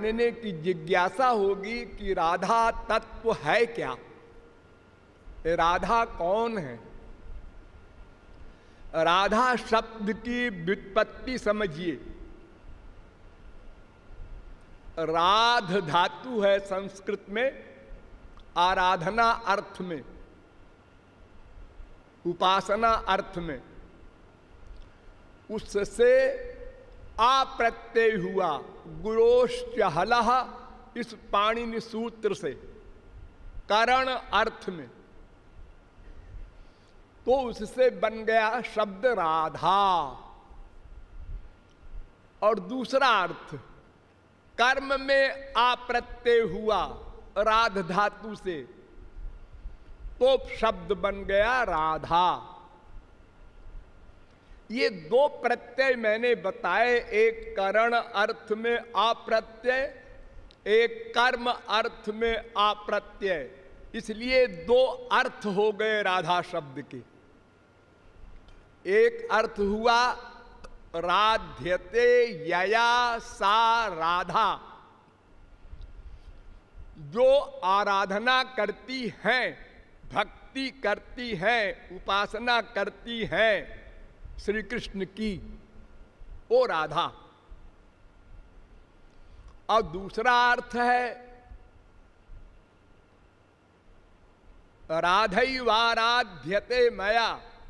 जानने की जिज्ञासा होगी कि राधा तत्व है क्या, राधा कौन है। राधा शब्द की व्युत्पत्ति समझिए। राध धातु है संस्कृत में आराधना अर्थ में, उपासना अर्थ में। उससे अप्रत्यय हुआ गुरोश्च हलः, इस पाणिनि सूत्र से करण अर्थ में, तो उससे बन गया शब्द राधा। और दूसरा अर्थ कर्म में अप्रत्यय हुआ राध धातु से, तो शब्द बन गया राधा। ये दो प्रत्यय मैंने बताए, एक करण अर्थ में अप्रत्यय, एक कर्म अर्थ में अप्रत्यय। इसलिए दो अर्थ हो गए राधा शब्द के। एक अर्थ हुआ राध्यते यया सा राधा, जो आराधना करती हैं, भक्ति करती हैं, उपासना करती हैं श्री कृष्ण की, वो राधा। और दूसरा अर्थ है राधैवाराध्यते मया,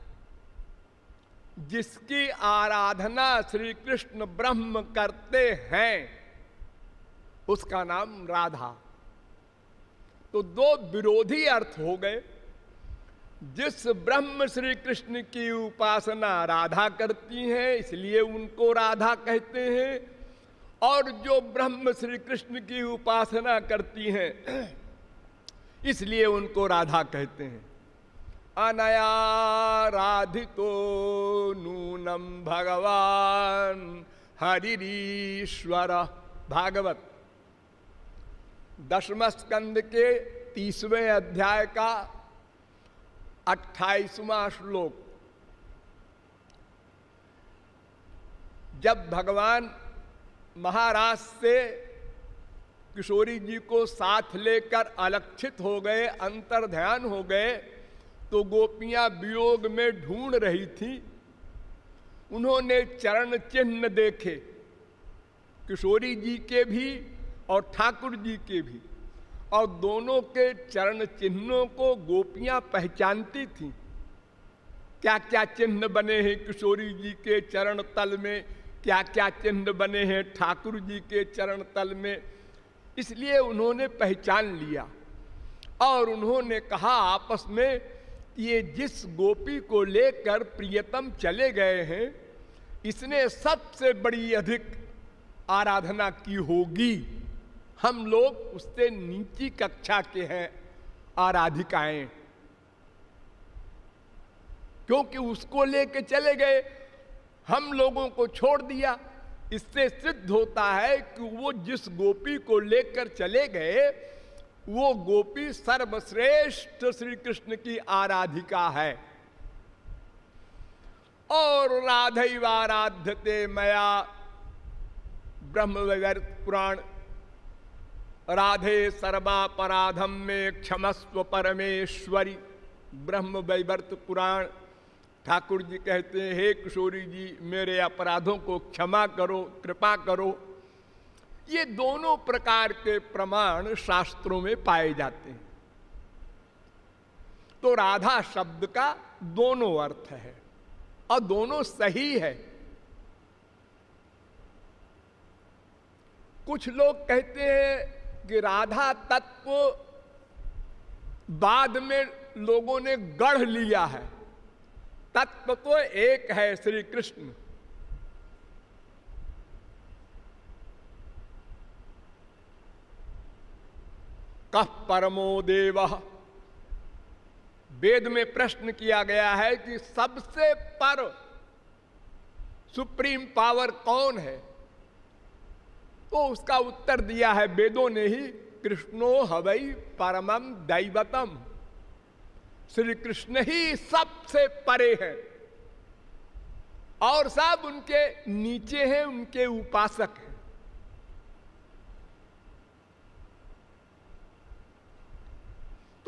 जिसकी आराधना श्री कृष्ण ब्रह्म करते हैं, उसका नाम राधा। तो दो विरोधी अर्थ हो गए। जिस ब्रह्म श्री कृष्ण की उपासना राधा करती हैं, इसलिए उनको राधा कहते हैं, और जो ब्रह्म श्री कृष्ण की उपासना करती हैं, इसलिए उनको राधा कहते हैं। अनया राधितो नूनम भगवान हरिरीश्वर, भागवत 10वें स्कंद के 30वें अध्याय का 28वां श्लोक। जब भगवान महाराज से किशोरी जी को साथ लेकर अलक्षित हो गए, अंतर्ध्यान हो गए, तो गोपियां वियोग में ढूंढ रही थी। उन्होंने चरण चिन्ह देखे, किशोरी जी के भी और ठाकुर जी के भी, और दोनों के चरण चिन्हों को गोपियां पहचानती थीं। क्या क्या चिन्ह बने हैं किशोरी जी के चरण तल में, क्या क्या चिन्ह बने हैं ठाकुर जी के चरण तल में, इसलिए उन्होंने पहचान लिया। और उन्होंने कहा आपस में, ये जिस गोपी को लेकर प्रियतम चले गए हैं, इसने सबसे बड़ी अधिक आराधना की होगी। हम लोग उससे नीची कक्षा के हैं आराधिकाएं, क्योंकि उसको लेके चले गए, हम लोगों को छोड़ दिया। इससे सिद्ध होता है कि वो जिस गोपी को लेकर चले गए, वो गोपी सर्वश्रेष्ठ श्री कृष्ण की आराधिका है। और राधैवाराध्यते मया, ब्रह्मवैवर्त पुराण, राधे सर्वापराधम में क्षमस्व परमेश्वरी, ब्रह्म वैवर्त पुराण। ठाकुर जी कहते हैं, हे किशोरी जी, मेरे अपराधों को क्षमा करो, कृपा करो। ये दोनों प्रकार के प्रमाण शास्त्रों में पाए जाते हैं। तो राधा शब्द का दोनों अर्थ है और दोनों सही है। कुछ लोग कहते हैं कि राधा तत्व बाद में लोगों ने गढ़ लिया है, तत्व तो एक है श्री कृष्ण। कः परमो देवः, वेद में प्रश्न किया गया है कि सबसे पर सुप्रीम पावर कौन है, तो उसका उत्तर दिया है वेदों ने ही, कृष्णो हवै परमम दैवतम, श्री कृष्ण ही सबसे परे हैं और सब उनके नीचे हैं, उनके उपासक हैं।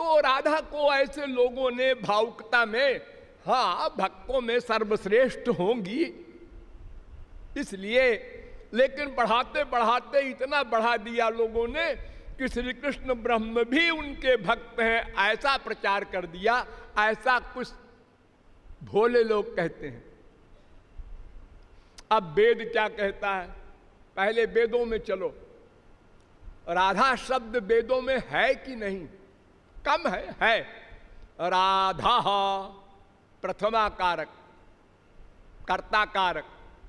तो राधा को ऐसे लोगों ने भावुकता में, हाँ भक्तों में सर्वश्रेष्ठ होंगी इसलिए, लेकिन बढ़ाते बढ़ाते इतना बढ़ा दिया लोगों ने कि श्री कृष्ण ब्रह्म भी उनके भक्त हैं, ऐसा प्रचार कर दिया। ऐसा कुछ भोले लोग कहते हैं। अब वेद क्या कहता है? पहले वेदों में चलो, राधा शब्द वेदों में है कि नहीं? कम है। राधा प्रथमा कारक, कर्ता कारक,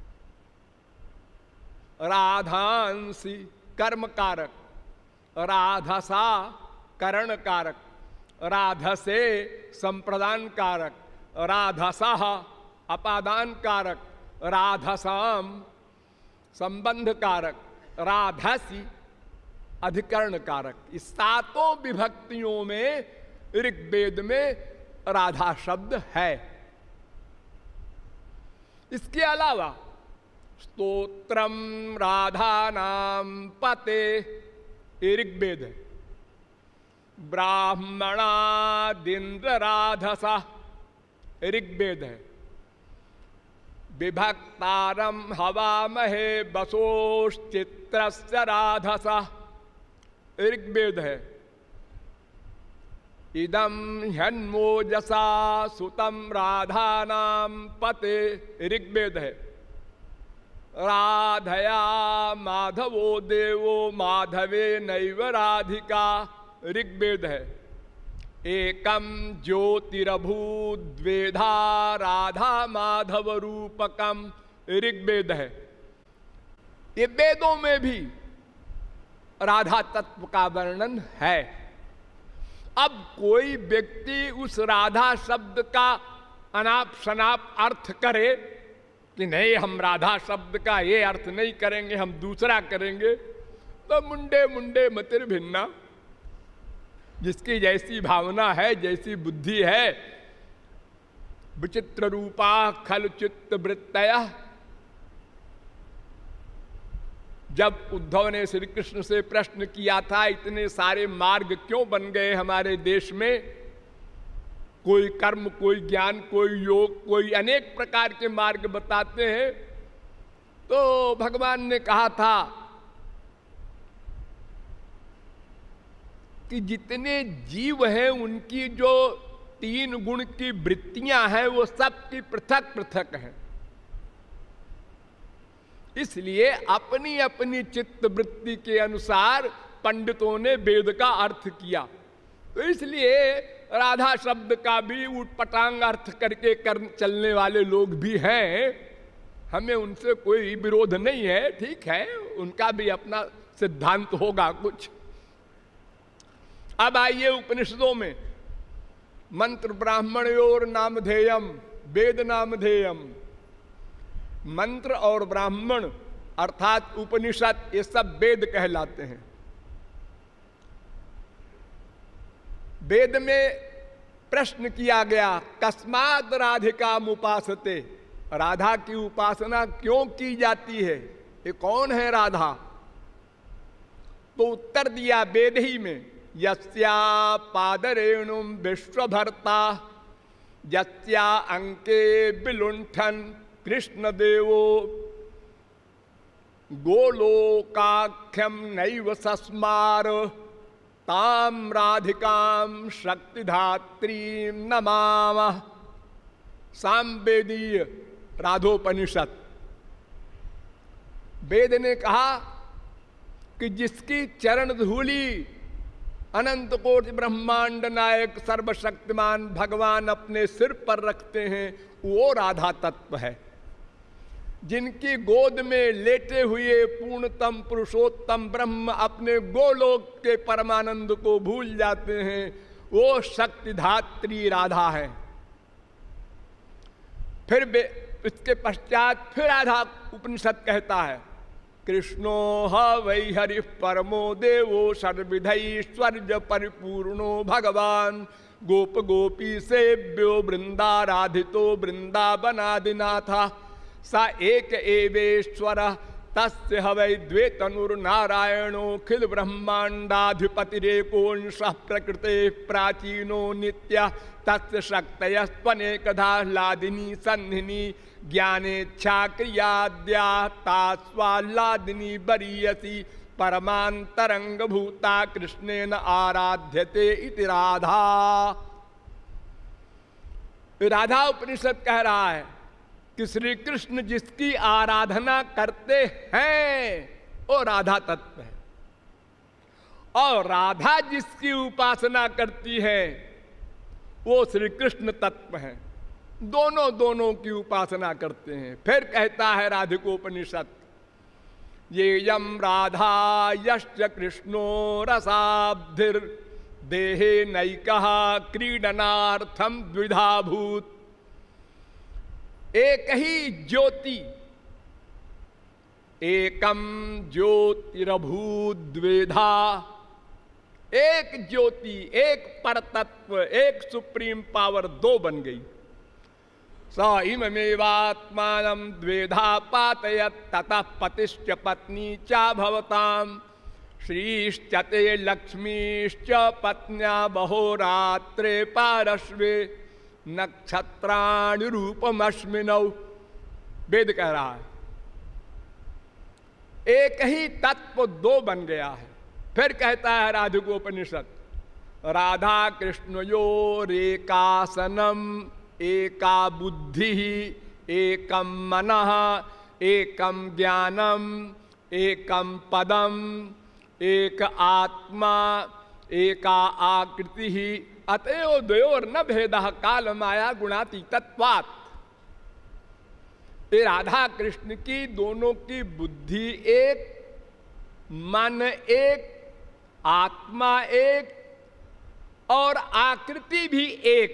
राधांसी कर्म कारक, राधसा करण कारक, राधसे संप्रदान कारक, राधसा अपादान कारक, राधसाम संबंध कारक, राधसी अधिकरण कारक। इस सातों विभक्तियों में ऋग्वेद में राधा शब्द है। इसके अलावा स्तोत्रम राधा नाम पते ऋग्वेद है। ब्राह्मणादिन्द्र राधसा ऋग्वेद है। विभक्तारम हवामहे वसोश्चित्रस्य राधसा ऋग्वेद है। इदम ह्यन्मोजसा सुतम राधानाम पते ऋग्वेद है। राधया माधवो देवो माधवे नैव राधिका ऋग्वेद है। एकम ज्योतिरभूद्वेधा राधा माधव रूपकम ऋग्वेद है। ये वेदों में भी राधा तत्व का वर्णन है। अब कोई व्यक्ति उस राधा शब्द का अनाप शनाप अर्थ करे कि नहीं हम राधा शब्द का ये अर्थ नहीं करेंगे, हम दूसरा करेंगे, तो मुंडे मुंडे मतिर भिन्ना, जिसकी जैसी भावना है, जैसी बुद्धि है। विचित्र रूपा खल चित्त वृत्तया। जब उद्धव ने श्री कृष्ण से प्रश्न किया था इतने सारे मार्ग क्यों बन गए हमारे देश में, कोई कर्म, कोई ज्ञान, कोई योग, कोई अनेक प्रकार के मार्ग बताते हैं, तो भगवान ने कहा था कि जितने जीव हैं उनकी जो 3 गुण की वृत्तियां हैं वो सबकी पृथक पृथक हैं। इसलिए अपनी अपनी चित्त वृत्ति के अनुसार पंडितों ने वेद का अर्थ किया। तो इसलिए राधा शब्द का भी उटपटांग अर्थ करके चलने वाले लोग भी हैं। हमें उनसे कोई विरोध नहीं है, ठीक है, उनका भी अपना सिद्धांत होगा कुछ। अब आइए उपनिषदों में मंत्र ब्राह्मणयोर नामधेयम वेद नामधेयम। मंत्र और ब्राह्मण अर्थात उपनिषद ये सब वेद कहलाते हैं। वेद में प्रश्न किया गया कस्मात् राधिकाम उपासते, राधा की उपासना क्यों की जाती है, ये कौन है राधा? तो उत्तर दिया वेद ही में, यस्या पादरेणुम विश्वभर्ता यस्या अंके विलुंठन कृष्ण देवो गोलोकाख्यम नैव सस्मार ताम राधिकाम शक्तिधात्री नमामः। सामवेदीय राधोपनिषद। वेद ने कहा कि जिसकी चरण धूली अनंत कोटि ब्रह्मांड नायक सर्वशक्तिमान भगवान अपने सिर पर रखते हैं वो राधा तत्व है। जिनकी गोद में लेटे हुए पूर्णतम पुरुषोत्तम ब्रह्म अपने गोलोक के परमानंद को भूल जाते हैं वो शक्तिधात्री राधा है। फिर इसके पश्चात फिर राधा उपनिषद कहता है कृष्णो ह वै हरि परमो देवो सर्वविधैश्वर्य परिपूर्णो भगवान गोप गोपी सेव्यो वृंदाराधितो वृंदावनादिनाथा सा एक एवेश्वर तस्य हवै द्वे तनुर्नारायणोऽखिल ब्रह्मांडाधिपतिरेकोंशः प्रकृते प्राचीनो नित्यः तस्य शक्तयस्त्वनेकधा लादिनी सन्धिनी ज्ञानेच्छा क्रियाद्या तास्वाल्लादिनी बरीयसी परमांतरंग भूता कृष्णेन आराध्यते इति राधा। राधा उपनिषद कह रहा है कि श्री कृष्ण जिसकी आराधना करते हैं वो राधा तत्व है, और राधा जिसकी उपासना करती है वो श्री कृष्ण तत्व है। दोनों दोनों की उपासना करते हैं। फिर कहता है राधिकोपनिषद, ये यम राधा यश्च कृष्णो रसाब्धिर देहे नैकः क्रीडनार्थम द्विधा भूत। एक ही ज्योति, एकम ज्योतिरभूत द्विधा, एक ज्योति, एक परतत्व, एक सुप्रीम पावर दो बन गई। स इममेवात्मानं द्वेधा पातयत् ततः पतिश्च पत्नी च भवताम् श्रीश्च ते लक्ष्मीश्च पत्न्या बहोरात्रे पारश्वे नक्षत्राणि रूपमस्मिनौ। वेद कह रहा है एक ही तत्व दो बन गया है। फिर कहता है राधिकोपनिषद, राधा कृष्णयोरेकासनम एका बुद्धि एकम मनः एकम ज्ञानम एकम पदम एक आत्मा एका आकृति अतएव द्वयोर न भेदः काल माया गुणातीतत्वात्। ये राधा कृष्ण की दोनों की बुद्धि एक, मन एक, आत्मा एक और आकृति भी एक,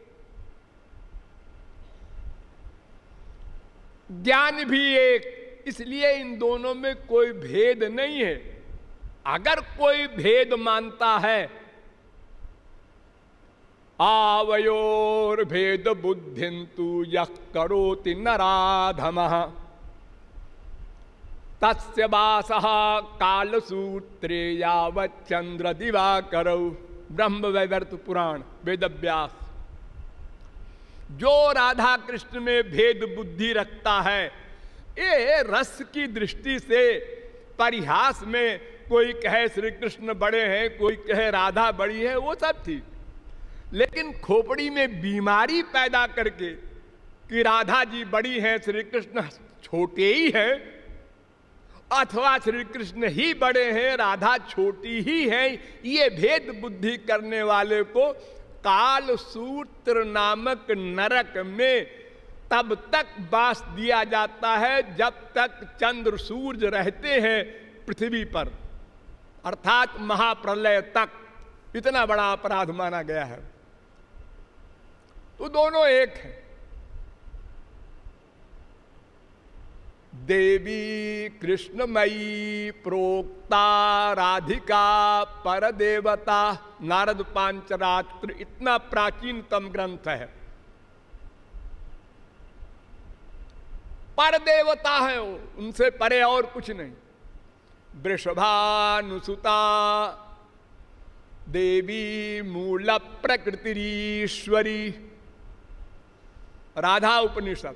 ज्ञान भी एक। इसलिए इन दोनों में कोई भेद नहीं है। अगर कोई भेद मानता है, आवयोर भेद बुद्धिन्तु यः करोति नराधमः तस्य वासः कालसूत्रे यावच्चंद्र दिवाकरौ। ब्रह्म वैवर्त पुराण वेदव्यास। जो राधा कृष्ण में भेद बुद्धि रखता है, ये रस की दृष्टि से परिहास में कोई कहे श्री कृष्ण बड़े हैं, कोई कहे राधा बड़ी है, वो सब ठीक। लेकिन खोपड़ी में बीमारी पैदा करके कि राधा जी बड़ी हैं, श्री कृष्ण छोटे ही हैं, अथवा श्री कृष्ण ही बड़े हैं, राधा छोटी ही है, ये भेद बुद्धि करने वाले को काल सूत्र नामक नरक में तब तक बास दिया जाता है जब तक चंद्र सूर्य रहते हैं पृथ्वी पर, अर्थात महाप्रलय तक। इतना बड़ा अपराध माना गया है। तो दोनों एक है। देवी कृष्णमयी प्रोक्ता राधिका परदेवता। नारद पांचरात्र इतना प्राचीनतम ग्रंथ है। परदेवता है वो, उनसे परे और कुछ नहीं। वृषभानुसुता देवी मूल प्रकृतिरीश्वरी। राधा उपनिषद।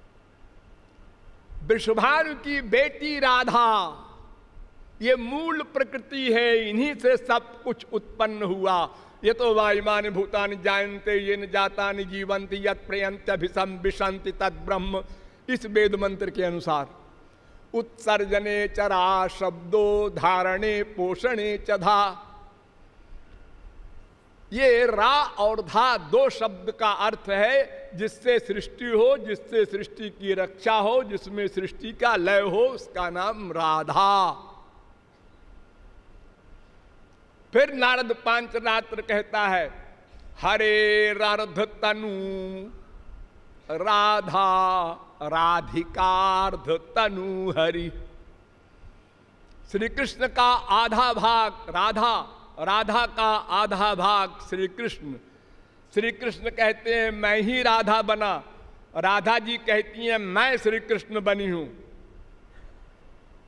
वृषभानु की बेटी राधा ये मूल प्रकृति है, इन्हीं से सब कुछ उत्पन्न हुआ। ये तो वायुमानि भूतानि जायन्ते येन जातानि जीवन्ति यत् प्रयन्त्यभिसंविशन्ति तद् ब्रह्म। इस वेद मंत्र के अनुसार उत्सर्जने चरा शब्दो धारणे पोषणे चधा। ये रा और धा दो शब्द का अर्थ है जिससे सृष्टि हो, जिससे सृष्टि की रक्षा हो, जिसमें सृष्टि का लय हो, उसका नाम राधा। फिर नारद पांचरात्र कहता है हरेरर्ध तनु राधा राधिकार्ध तनु हरि। श्री कृष्ण का आधा भाग राधा, राधा का आधा भाग श्री कृष्ण। श्री कृष्ण कहते हैं मैं ही राधा बना, राधा जी कहती हैं मैं श्री कृष्ण बनी हूं।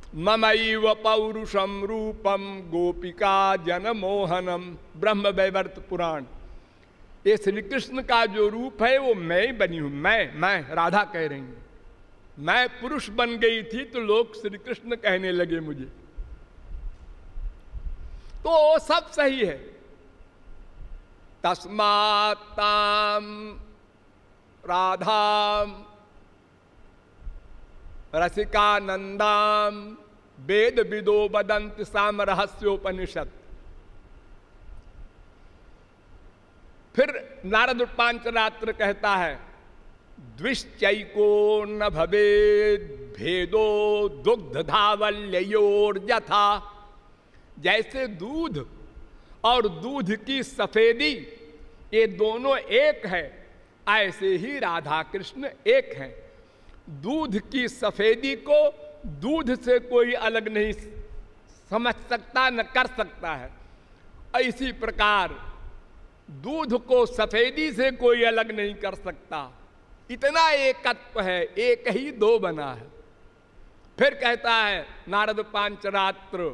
ममैव पौरुषम रूपम गोपिका जनमोहनम। ब्रह्म वैवर्त पुराण। ये श्री कृष्ण का जो रूप है वो मैं ही बनी हूं। मैं राधा कह रही हूं। मैं पुरुष बन गई थी तो लोग श्री कृष्ण कहने लगे मुझे। तो वो सब सही है। तस्मात्ताम राधाम रसिकानंदाम वेद विदो वदंत साम रहस्योपनिषद। फिर नारद पांचरात्र कहता है द्विश्चैको न भवेद भेदो दुग्ध धावल्योर यथा। जैसे दूध और दूध की सफेदी ये दोनों एक है, ऐसे ही राधा कृष्ण एक हैं। दूध की सफेदी को दूध से कोई अलग नहीं समझ सकता न कर सकता है। इसी प्रकार दूध को सफेदी से कोई अलग नहीं कर सकता। इतना एकत्व है, एक ही दो बना है। फिर कहता है नारद पांचरात्र,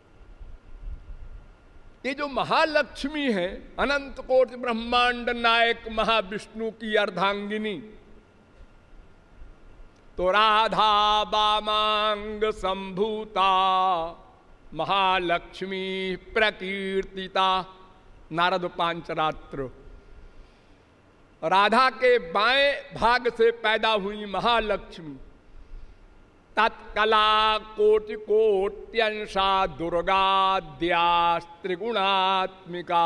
ये जो महालक्ष्मी है अनंत कोटि ब्रह्मांड नायक महाविष्णु की अर्धांगिनी, तो राधा वामांग संभूता महालक्ष्मी प्रकीर्तिता। नारद पांचरात्र। राधा के बाएं भाग से पैदा हुई महालक्ष्मी तत्कला कोटि कोट्यंशा दुर्गाद्या त्रिगुणात्मिका।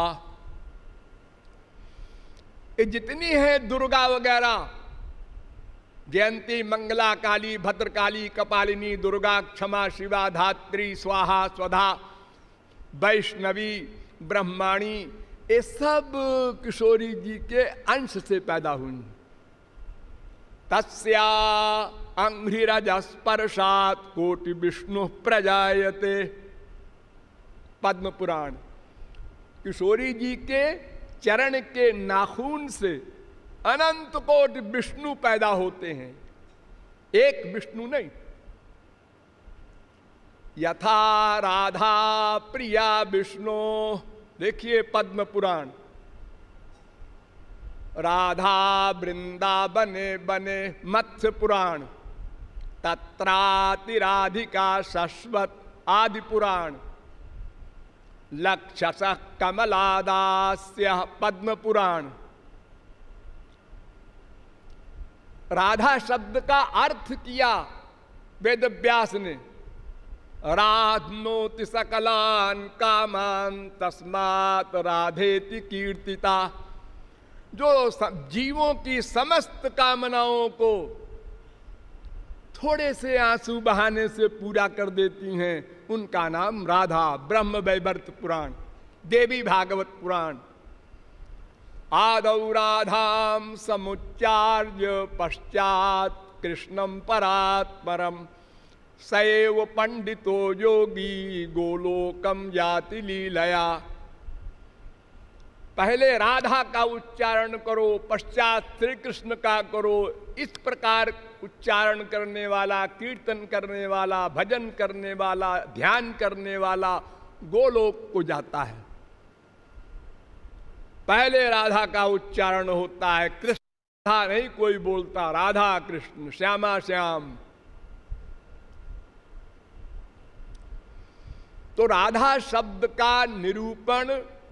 ये जितनी है दुर्गा वगैरह, जयंती, मंगला, काली, भद्रकाली, कपालिनी, दुर्गा, क्षमा, शिवा, धात्री, स्वाहा, स्वधा, वैष्णवी, ब्रह्माणी, ये सब किशोरी जी के अंश से पैदा हुई। तस्या अंघ्रिरजस्पर्शात् कोटि विष्णु प्रजायते। पद्म पुराण। किशोरी जी के चरण के नाखून से अनंत कोटि विष्णु पैदा होते हैं, एक विष्णु नहीं। यथा राधा प्रिया विष्णु। देखिए पद्म पुराण। राधा वृंदावने बने। मत्स्य पुराण। तत्रातिराधिका शश्वत। आदि पुराण। लक्षसः कमलादास्य। पद्म पुराण। राधा शब्द का अर्थ किया वेद व्यास ने। राधनोति सकलान कामान तस्मात् राधेति कीर्तिता। जो जीवों की समस्त कामनाओं को थोड़े से आंसू बहाने से पूरा कर देती हैं, उनका नाम राधा। ब्रह्म वैवर्त पुराण। देवी भागवत पुराण। आदौ राधाम समुच्चार्य पश्चात कृष्णम परात्परम। सैव पंडितो योगी गोलोकम याति लीलया। पहले राधा का उच्चारण करो, पश्चात श्री कृष्ण का करो। इस प्रकार उच्चारण करने वाला, कीर्तन करने वाला, भजन करने वाला, ध्यान करने वाला गोलोक को जाता है। पहले राधा का उच्चारण होता है। कृष्ण राधा नहीं कोई बोलता, राधा कृष्ण, श्यामा श्याम। तो राधा शब्द का निरूपण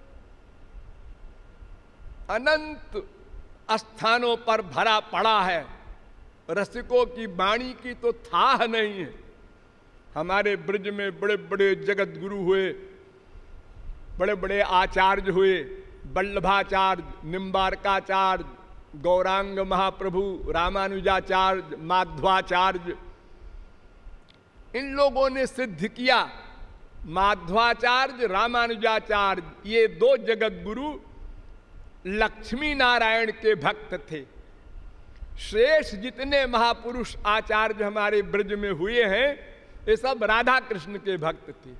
अनंत स्थानों पर भरा पड़ा है। रसिकों की वाणी की तो थाह नहीं है। हमारे ब्रज में बड़े बड़े जगत गुरु हुए, बड़े बड़े आचार्य हुए। वल्लभाचार्य, निम्बारकाचार्य, गौरांग महाप्रभु, रामानुजाचार्य, माध्वाचार्य, इन लोगों ने सिद्ध किया। माध्वाचार्य, रामानुजाचार्य, ये दो जगत गुरु लक्ष्मी नारायण के भक्त थे। शेष जितने महापुरुष आचार्य हमारे ब्रज में हुए हैं, ये सब राधा कृष्ण के भक्त थे।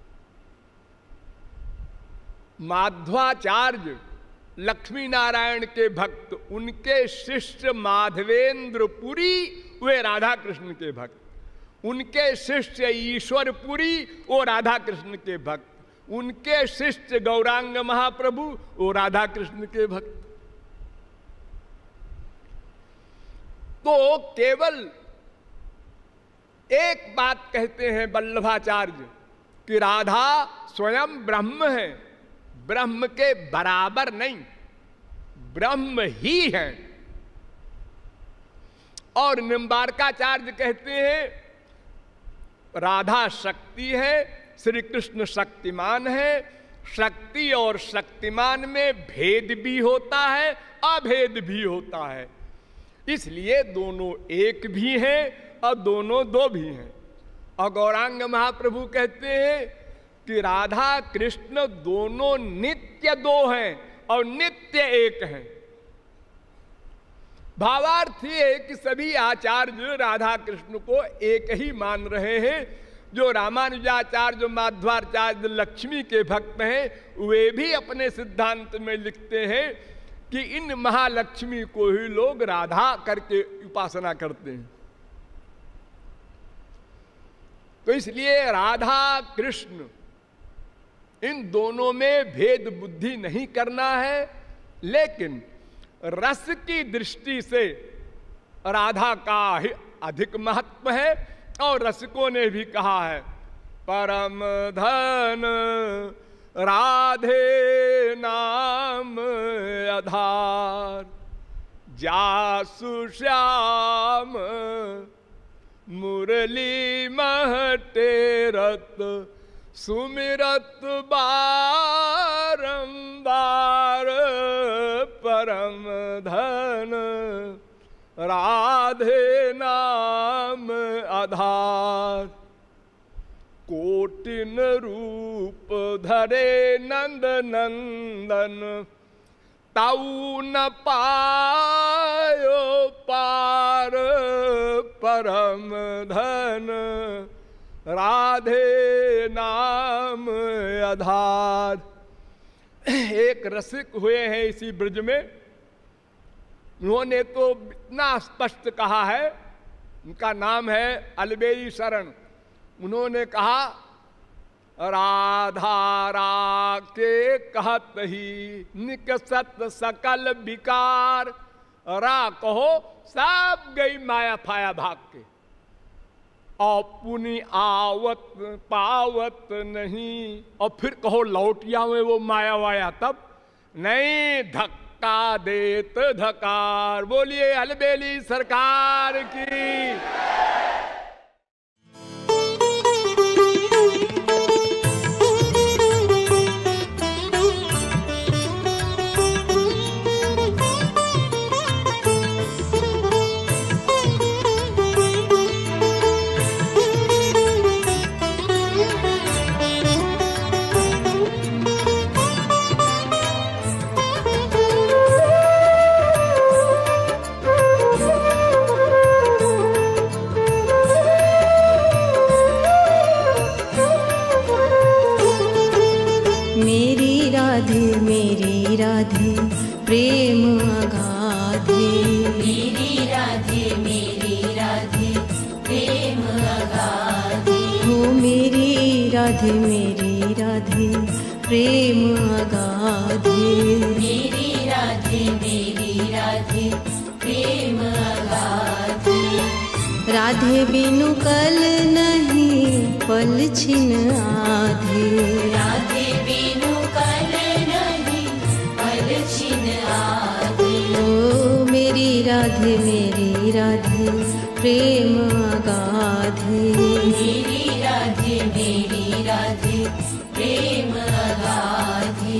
माध्वाचार्य लक्ष्मी नारायण के भक्त, उनके शिष्य माधवेंद्र पुरी वे राधा कृष्ण के भक्त। उनके शिष्य ईश्वरपुरी वो राधा कृष्ण के भक्त, उनके शिष्य गौरांग महाप्रभु वो राधा कृष्ण के भक्त। तो केवल एक बात कहते हैं वल्लभाचार्य कि राधा स्वयं ब्रह्म है, ब्रह्म के बराबर नहीं, ब्रह्म ही है। और निम्बारकाचार्य कहते हैं राधा शक्ति है, श्री कृष्ण शक्तिमान है। शक्ति और शक्तिमान में भेद भी होता है, अभेद भी होता है, इसलिए दोनों एक भी हैं और दोनों दो भी हैं। और गौरांग महाप्रभु कहते हैं कि राधा कृष्ण दोनों नित्य दो हैं और नित्य एक हैं। भावार्थ ये है कि सभी आचार्य राधा कृष्ण को एक ही मान रहे हैं। जो रामानुजाचार्य, जो माध्वाचार्य लक्ष्मी के भक्त हैं, वे भी अपने सिद्धांत में लिखते हैं कि इन महालक्ष्मी को ही लोग राधा करके उपासना करते हैं। तो इसलिए राधा कृष्ण इन दोनों में भेद बुद्धि नहीं करना है, लेकिन रस की दृष्टि से राधा का ही अधिक महत्व है। और रसिकों ने भी कहा है परम धन राधे नाम आधार, जासु श्याम मुरली महटे रत, सुमिरत बारंबार, परम धन राधे नाम आधार। कोटिन रूप धरे नंद नंदन, ताऊ न पायो पार, परम धन राधे नाम आधार। एक रसिक हुए हैं इसी ब्रज में, उन्होंने तो इतना स्पष्ट कहा है, उनका नाम है अलबेली शरण। उन्होंने कहा राधा रा के कहत ही निकसत सकल विकार, रा कहो सब गई माया फाया भाग के, और पुनि आवत पावत नहीं, और फिर कहो लौटिया में वो माया वाया तब नहीं, धक्का देत धकार। बोलिए अलबेली सरकार की। राधे प्रेम अगाधे, मेरी राधे प्रेम अगाधे, हो मेरी राधे प्रेम अगाधे, मेरी राधे प्रेम अगाधे। राधे बिनु कल नहीं पल छिन आधे, राधे बिनु कल नहीं पल छिन आधे, ओ मेरी राधे प्रेम अगाधे, मेरी राधे प्रेम अगाधे।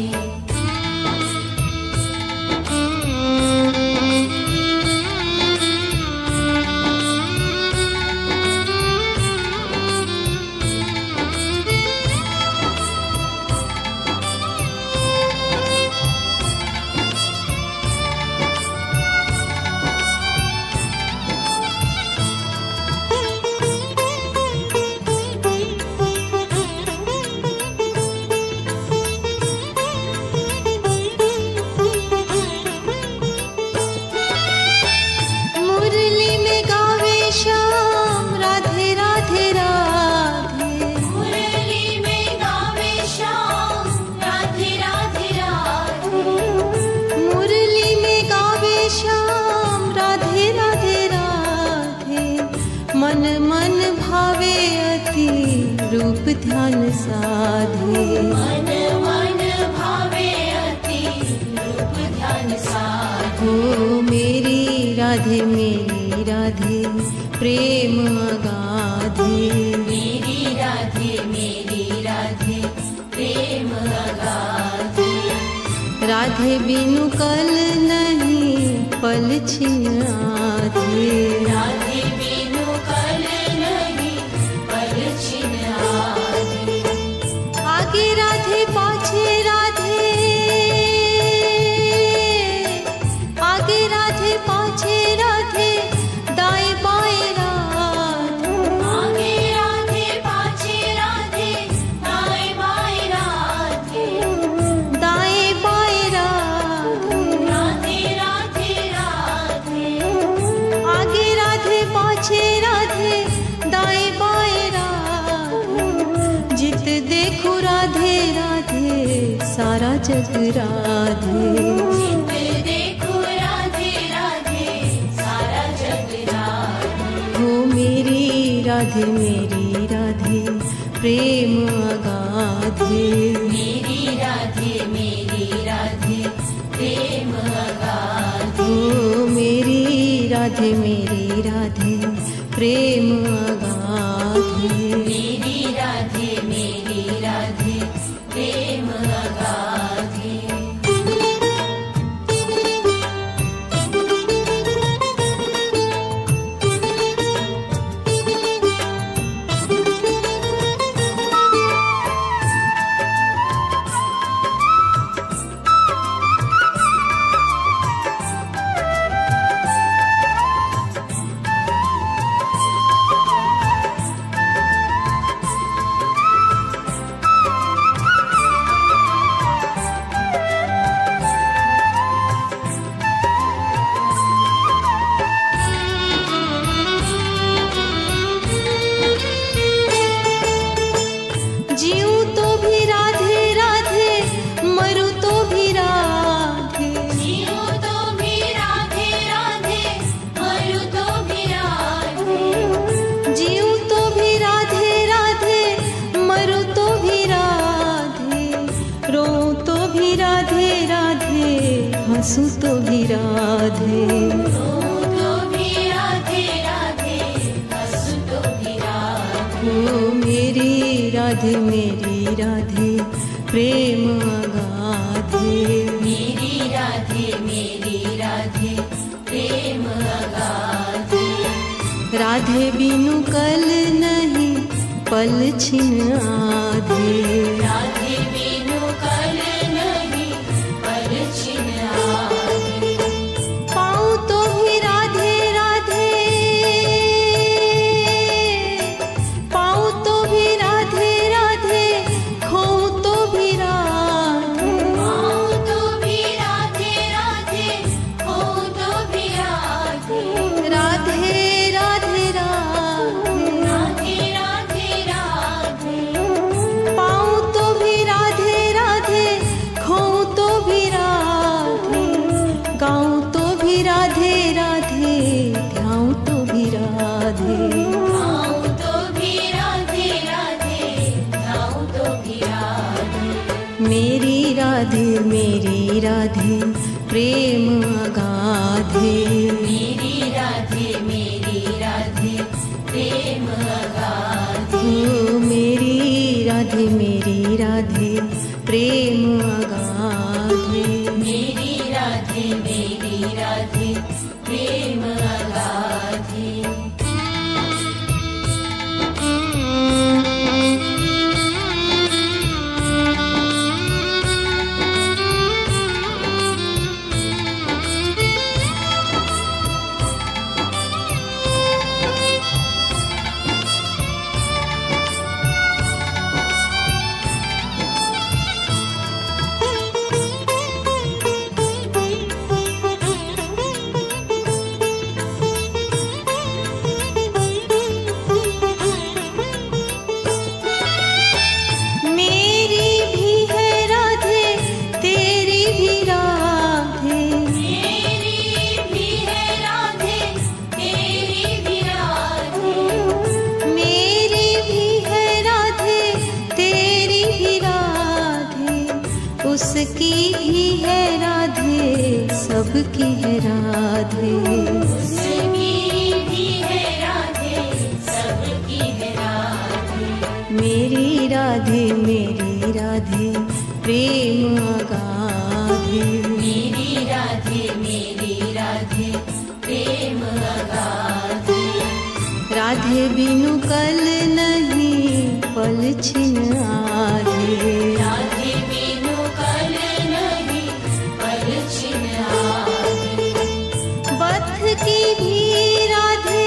साधे। मन मन भावे अति रूप ध्यान साधे। हो मेरी राधे प्रेम अगाधे। मेरी राधे प्रेम अगाधे। राधे बिनु कल नहीं पल छिन आधे। राधे बिनु कल नहीं पल छिन आधे। आगे राधे पाछे राधे, आगे राधे पाछे राधे, दाएं बाएं राधे। आगे राधे पाछे राधे, दाएं बाएं राधे। दाएं बाएं राधे। राधे राधे राधे। आगे राधे पाछे राधे, दाएं बाएं राधे। जित देखो राधे राधे, सारा जग राधे। जित देखो राधे राधे, सारा जग राधे। हो मेरी राधे प्रेम अगाधे। मेरी राधे प्रेम अगाधे। हो मेरी राधे प्रेम अगाधे। मेरी राधे प्रेम अगाधे। जीऊं तो भी राधे राधे, मरूं तो भी राधे। जीऊं तो भी राधे राधे, मरूं तो भी राधे। जीऊं तो भी राधे राधे, मरूं तो भी राधे। रोऊं तो भी राधे राधे, हंसूं तो भी राधे। रोऊं तो भी राधे राधे, हंसूं तो भी राधे। हो मेरी राधे प्रेम अगाधे। मेरी राधे प्रेम अगाधे। राधे बिनु कल नहीं पल छिन आधे। राधे बिनु कल नहीं पल छिन आधे। पाऊं तो भी राधे राधे, पाऊं तो भी राधे राधे, खोऊं तो भी राधे। पाऊं तो भी राधे राधे, खोऊं तो भी राधे। राधे राधे राधे। राधे राधे राधे। पाऊं तो भी राधे राधे, खोऊं तो भी राधे। गाऊं तो भी राधे राधे, ध्याऊं तो भी राधे। गाऊं तो भी राधे राधे, गाऊं तो भी राधे। मेरी राधे प्रेम अगाधे। मेरी राधे प्रेम अगाधे। हो मेरी राधे प्रेम अगाधे। मेरी राधे प्रेम अगाधे। उसकी भी है राधे, सबकी है राधे। उसकी भी है राधे, सबकी है राधे। मेरी राधे प्रेम अगाधे। मेरी राधे प्रेम अगाधे। राधे बिनु कल नहीं पल छिन आधे। राधे बिनु कल नहीं पल छिन आधे। बद्ध की भी राधे,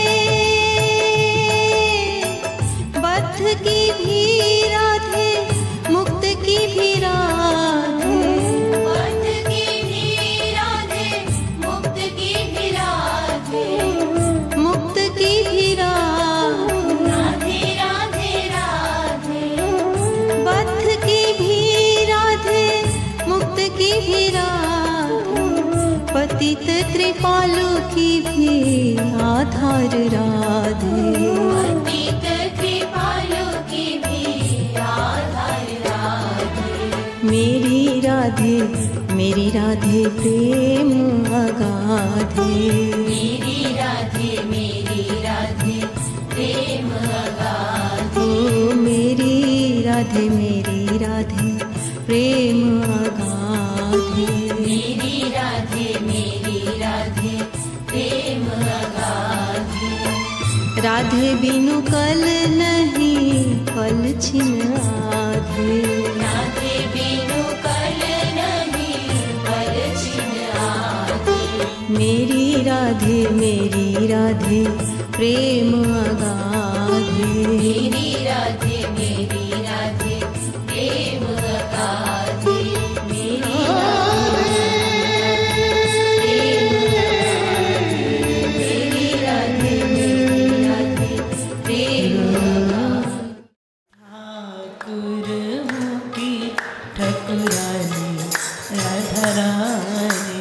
बद्ध की भी राधे, मुक्त की भी राधे। बद्ध की भी राधे, मुक्त की भी राधे। मुक्त की भी राधे। राधे राधे राधे। बद्ध की भी राधे, मुक्त की भी राधे। पतित कृपालु की भी आधार राधे। पतित कृपालु की भी आधार राधे। मेरी राधे प्रेम अगाधे। मेरी राधे प्रेम अगाधे। ओ मेरी राधे प्रेम अगाधे। मेरी राधे प्रेम अगाधे। राधे बिनु कल नहीं पल छिन आधे। राधे बिनु कल नहीं पल छिन आधे। मेरी राधे प्रेम अगाधे। मेरी राधे प्रेम अगाधे। मेरी राधे प्रेम अगाधे। ठाकुर की ठकुरानी राधा रानी।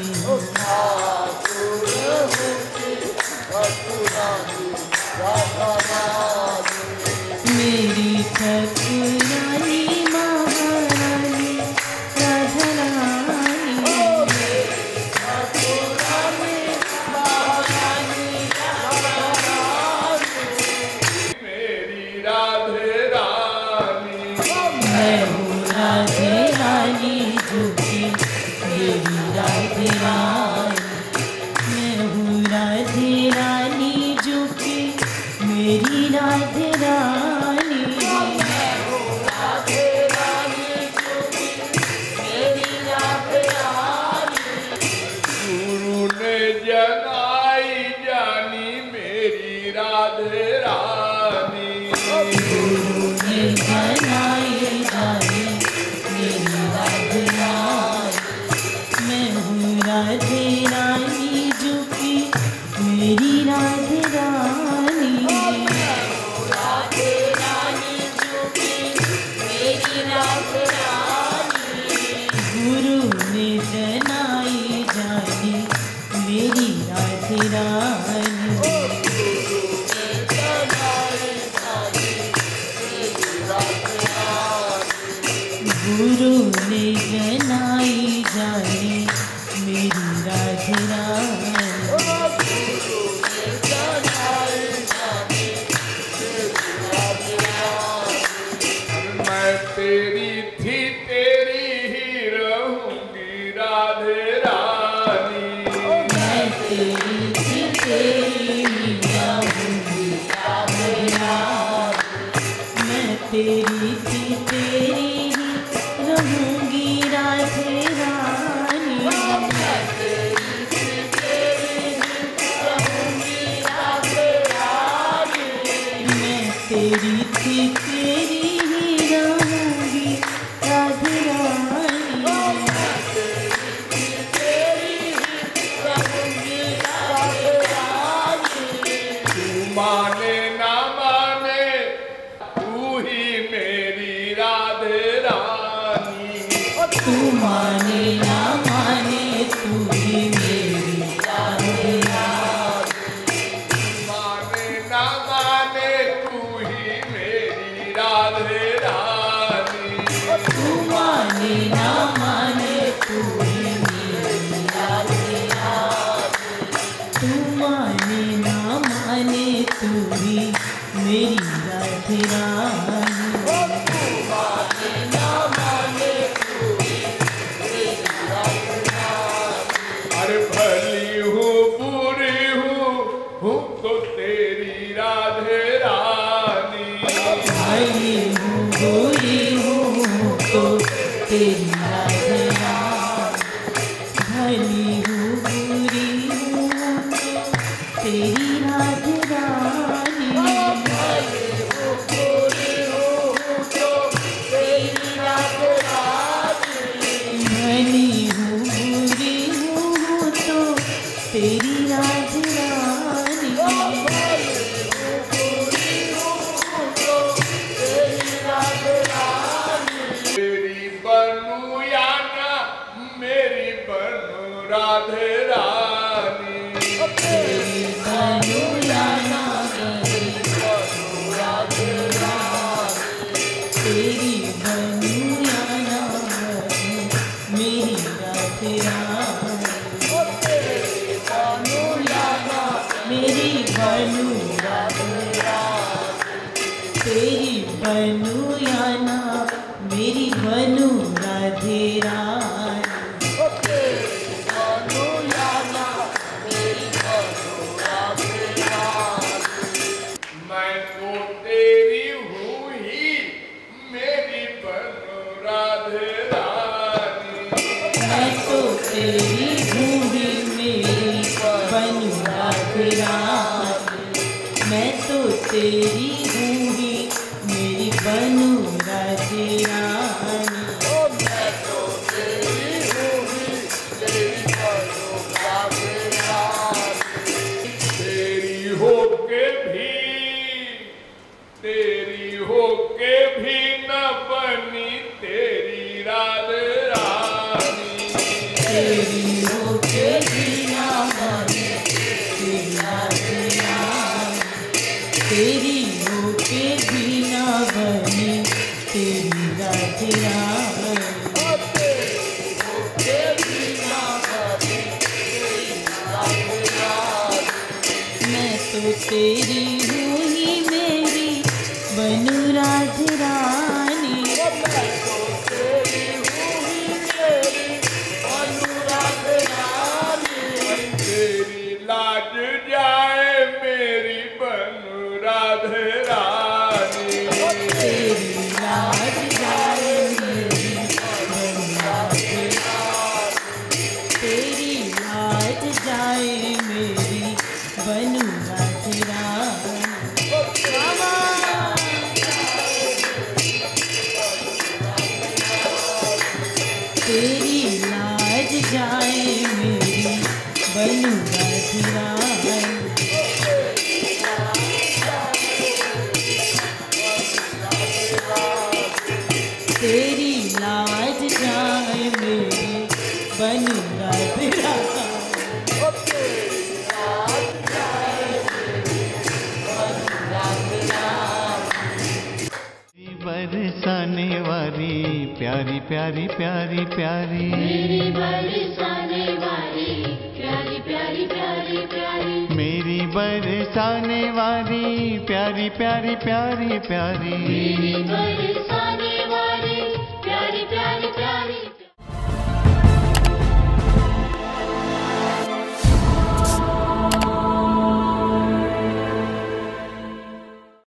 मेरी ठकुरानी महारानी राधा रानी। मेरी राधे रानी। मैं हूँ राधे रानी झुकी मेरी राधे रानी। मैं हूँ राधे रानी झुकी मेरी राधे रानी। गुरु ने जनाई जानी मेरी राधे रानी। ये जनाई जानी मेरी राधे रानी। मैं हूँ राधे रानी झुकी मेरी राधे रानी। गुरु ने जनाई जानी मेरी राधे रानी। गुरु ने जनाई जानी मेरी राधे रानी। मैं तेरी थी तेरी ही रहूंगी राधे रानी। मैं तेरी थी तेरी ही रहूंगी राधे रानी। मैं तेरी थी तेरी ही रहूंगी राधे रानी। मैं तेरी थी तेरी ही रहूंगी राधे रानी। मैं तेरी थी तेरी ही रहूंगी राधे रानी। तू माने ना माने तू ही मेरी राधे रानी। तू माने ना माने तू ही मेरी राधे रानी। माने ना माने तू ही मेरी राधे रानी। तू माने ना राधे राधे। भली हूँ बुरी हूँ तो तेरी राधे रानी। भली हूँ बुरी हूँ तो तेरी राधे रानी। भली हूँ बुरी हूँ तो तेरी राधे रानी। मेरी बनू या ना मेरी बनू राधे रानी। तेरी बनू या ना मेरी बनू राधे रानी। तेरी बनू या ना मेरी राधे रानी। तेरी बनू या ना मेरी बनू राधे रानी। तेरी बनू या ना मेरी बनू राधे रानी। मैं तो तेरी हूँ ही मेरी बनू राधे रानी। मैं तो तेरी हूँ ही मेरी बनू राधे रानी। मैं तो तेरी हूँ ही मेरी बनू राधे रानी। मैं तो तेरी हूँ ही मेरी बनू राधे रानी। तेरी होके भी न बनी तेरी राधे रानी। तेरी होके भी ना बनी तेरी राधे रानी। तेरी होके भी ना बनी तेरी राधे रानी। मैं तो तेरी हूँ ही मेरी बनू राधे रानी। तेरी लाज जाए मेरी बनू राधे रानी। तेरी लाज जाए मेरी बनू राधे रानी। तेरी लाज जाए मेरी बनू राधे रानी। तेरी लाज जाए मेरी बनू राधे रानी। तेरी लाज जाए मेरी बनू राधे रानी। बरसाने वाली प्यारी प्यारी प्यारी प्यारी। मेरी बरसाने वाली प्यारी प्यारी प्यारी प्यारी। मेरी बरसाने वाली प्यारी प्यारी प्यारी प्यारी। मेरी बरसाने